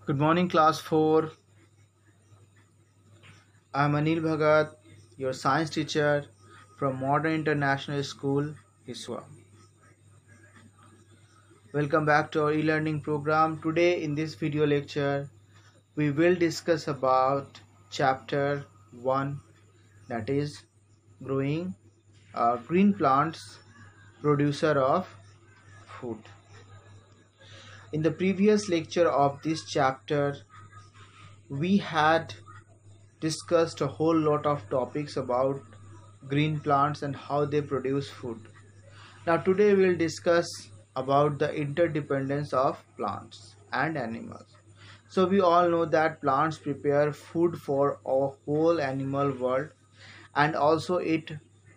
Good morning, class 4. I am Anil Bhagat, your science teacher from Modern International School, ISWA. Welcome back to our e-learning program. Today in this video lecture, we will discuss about chapter 1, that is growing green plants, producer of food. In the previous lecture of this chapter, we had discussed a whole lot of topics about green plants and how they produce food. Now today we will discuss about the interdependence of plants and animals. So we all know that plants prepare food for a whole animal world, and also it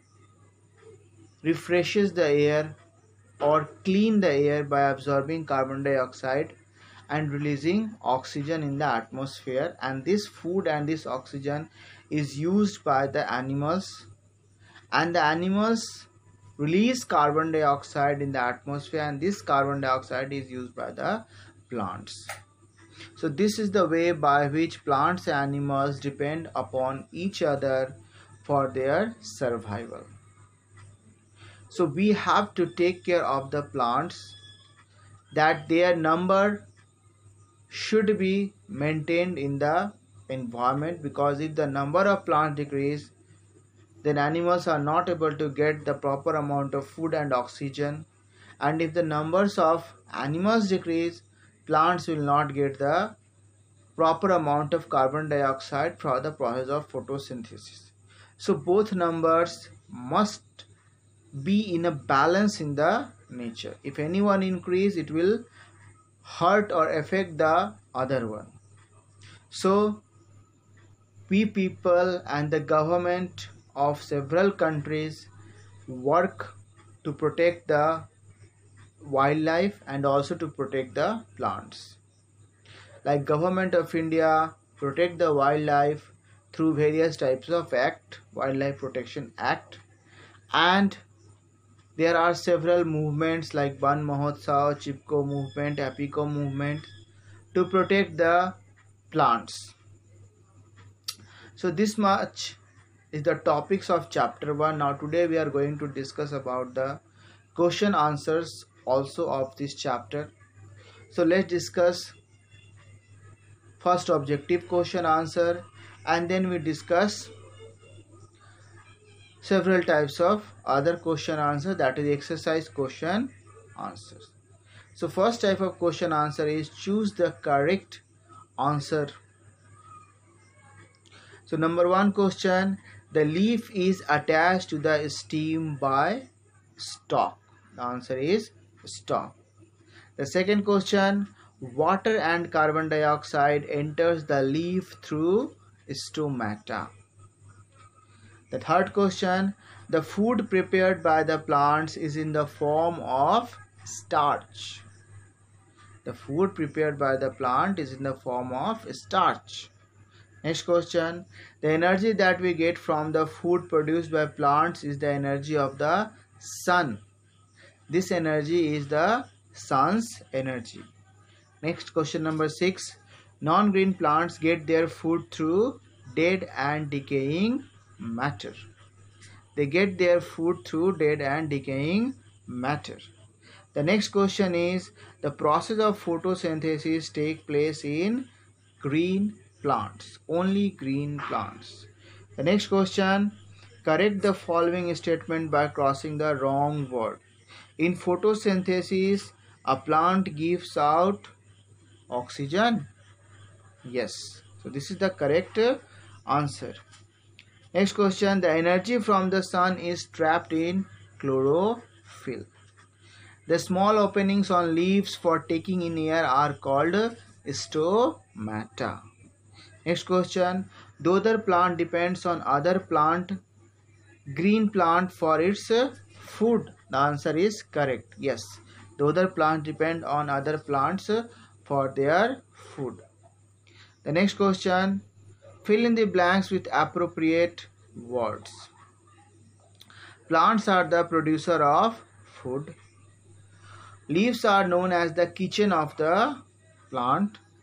refreshes the air or clean the air by absorbing carbon dioxide and releasing oxygen in the atmosphere, and this food and this oxygen is used by the animals, and the animals release carbon dioxide in the atmosphere, and this carbon dioxide is used by the plants. So this is the way by which plants and animals depend upon each other for their survival. So we have to take care of the plants, that their number should be maintained in the environment, because if the number of plants decrease, then animals are not able to get the proper amount of food and oxygen, and if the numbers of animals decrease, plants will not get the proper amount of carbon dioxide for the process of photosynthesis. So both numbers must be in a balance in the nature. If any one increase, it will hurt or affect the other one. So we people and the government of several countries work to protect the wildlife and also to protect the plants. Like Government of India protect the wildlife through various types of act, Wildlife Protection Act, and there are several movements like Ban Mahotsav, Chipko movement, Apico movement to protect the plants. So this much is the topics of chapter 1. Now today we are going to discuss about the question answers also of this chapter. So let's discuss first objective question answer, and then we discuss several types of other question answer, that is exercise question answers. So first type of question answer is choose the correct answer. So number 1 question, the leaf is attached to the stem by stalk. The answer is stalk. The second question, water and carbon dioxide enters the leaf through stomata. The third question, the food prepared by the plants is in the form of starch. The food prepared by the plant is in the form of starch. Next question, the energy that we get from the food produced by plants is the energy of the sun. This energy is the sun's energy. Next question number 6, non-green plants get their food through dead and decaying matter. They get their food through dead and decaying matter. The next question is, the process of photosynthesis takes place in green plants, only green plants. The next question, correct the following statement by crossing the wrong word. In photosynthesis, a plant gives out oxygen. Yes, so this is the correct answer. Next question, the energy from the sun is trapped in chlorophyll. The small openings on leaves for taking in air are called stomata. Next question, the other plant depends on other plant, green plant, for its food. The answer is correct. Yes, the other plants depend on other plants for their food. The next question, fill in the blanks with appropriate words. Plants are the producer of food. Leaves are known as the kitchen of the plant.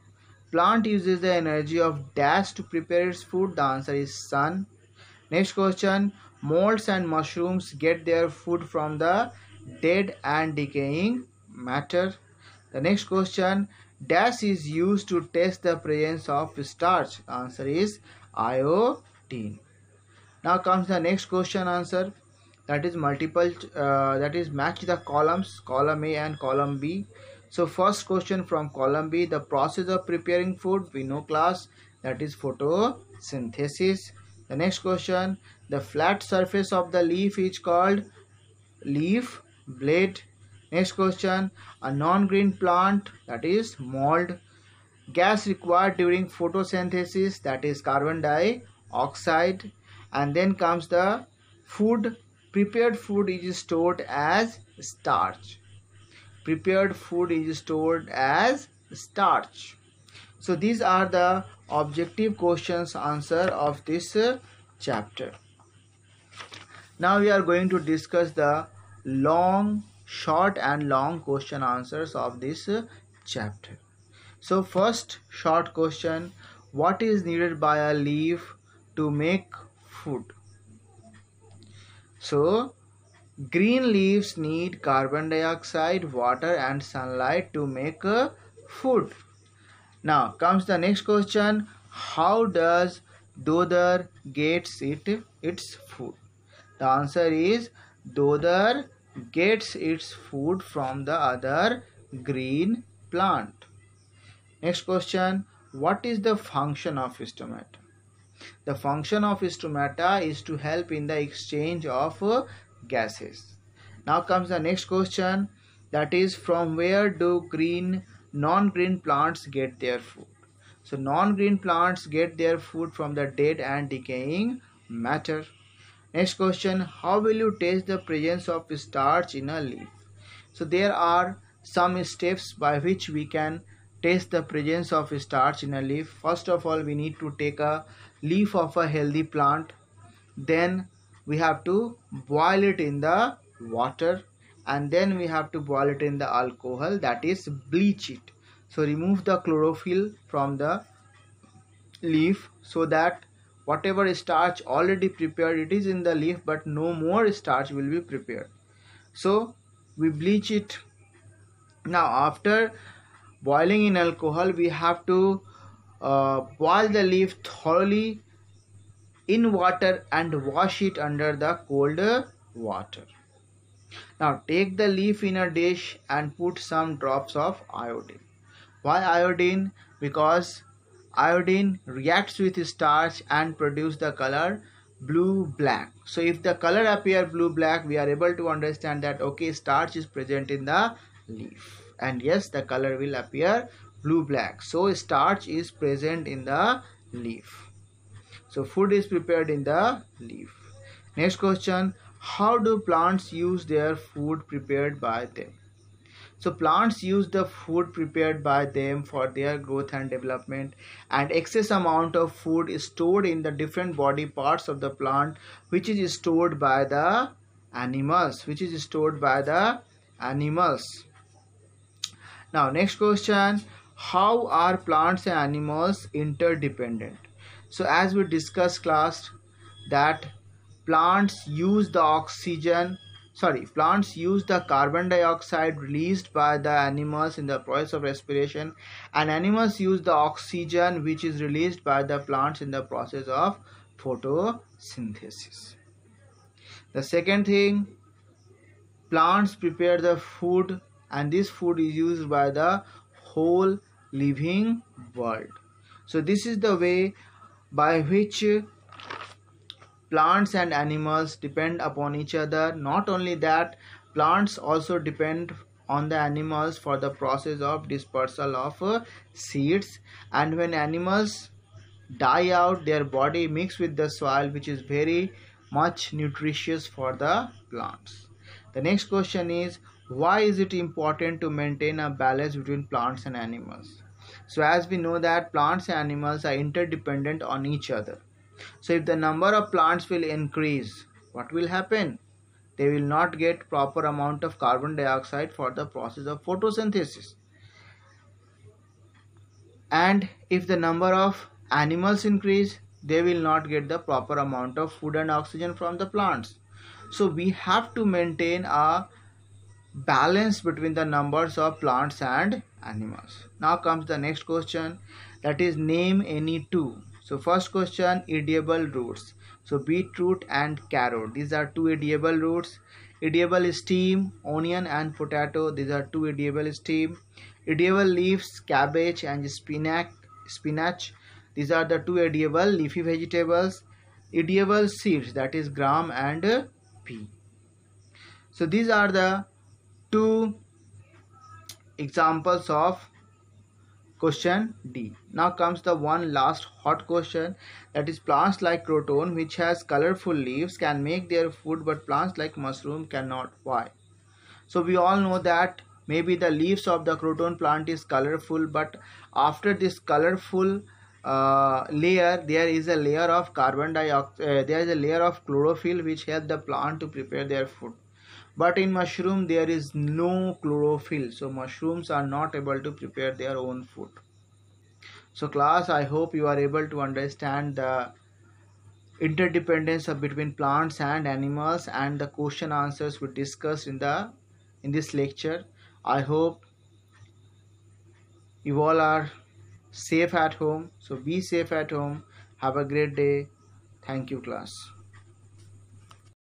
Plant uses the energy of dash to prepare its food. The answer is sun. Next question. Molds and mushrooms get their food from the dead and decaying matter. The next question. Dash is used to test the presence of starch. The answer is iodine. Now comes the next question answer, that is multiple, that is match the columns, column A and column B. So first question from column B, the process of preparing food, we know class, that is photosynthesis. The next question, the flat surface of the leaf is called leaf blade. Next question, a non-green plant, that is mold. Gas required during photosynthesis, that is carbon dioxide. And then comes the food. Prepared food is stored as starch. Prepared food is stored as starch. So these are the objective questions answer of this chapter. Now we are going to discuss the short and long question answers of this chapter. So first short question, what is needed by a leaf to make food? So green leaves need carbon dioxide, water and sunlight to make food. Now comes the next question, how does dodder gets its food? The answer is dodder gets its food from the other green plant. Next question, what is the function of stomata? The function of stomata is to help in the exchange of gases. Now comes the next question, that is from where do non-green plants get their food? So non-green plants get their food from the dead and decaying matter. Next question, how will you test the presence of starch in a leaf? So there are some steps by which we can test the presence of starch in a leaf. First of all, we need to take a leaf of a healthy plant. Then we have to boil it in the water, and then we have to boil it in the alcohol, that is bleach it. So remove the chlorophyll from the leaf so that whatever starch already prepared, it is in the leaf, but no more starch will be prepared. So we bleach it. Now after boiling in alcohol, we have to boil the leaf thoroughly in water and wash it under the cold water. Now take the leaf in a dish and put some drops of iodine. Why iodine? Because iodine reacts with starch and produce the color blue-black. So if the color appear blue-black, we are able to understand that okay, starch is present in the leaf. And yes, the color will appear blue-black. So starch is present in the leaf. So food is prepared in the leaf. Next question, how do plants use their food prepared by them? So plants use the food prepared by them for their growth and development, and excess amount of food is stored in the different body parts of the plant, which is stored by the animals. Now next question, how are plants and animals interdependent? So as we discussed class, that plants use the carbon dioxide released by the animals in the process of respiration, and animals use the oxygen which is released by the plants in the process of photosynthesis. The second thing, plants prepare the food, and this food is used by the whole living world. So this is the way by which plants and animals depend upon each other. Not only that, plants also depend on the animals for the process of dispersal of seeds, and when animals die out, their body mix with the soil, which is very much nutritious for the plants. The next question is, why is it important to maintain a balance between plants and animals? So as we know that plants and animals are interdependent on each other. So if the number of plants will increase, what will happen? They will not get proper amount of carbon dioxide for the process of photosynthesis. And if the number of animals increase, they will not get the proper amount of food and oxygen from the plants. So we have to maintain a balance between the numbers of plants and animals. Now comes the next question, that is name any two. So first question, edible roots. So beetroot and carrot, these are two edible roots. Edible stem, onion and potato, these are two edible stem. Edible leaves, cabbage and spinach, these are the two edible leafy vegetables. Edible seeds, that is gram and pea. So these are the two examples of question D. Now comes the one last hot question, that is plants like croton which has colorful leaves can make their food but plants like mushroom cannot. Why? So we all know that maybe the leaves of the croton plant is colorful, but after this colorful layer there is a layer of carbon dioxide, there is a layer of chlorophyll which help the plant to prepare their food. But in mushroom there is no chlorophyll, so mushrooms are not able to prepare their own food. So class, I hope you are able to understand the interdependence between plants and animals and the question answers we discussed in this lecture. I hope you all are safe at home. So be safe at home. Have a great day. Thank you class.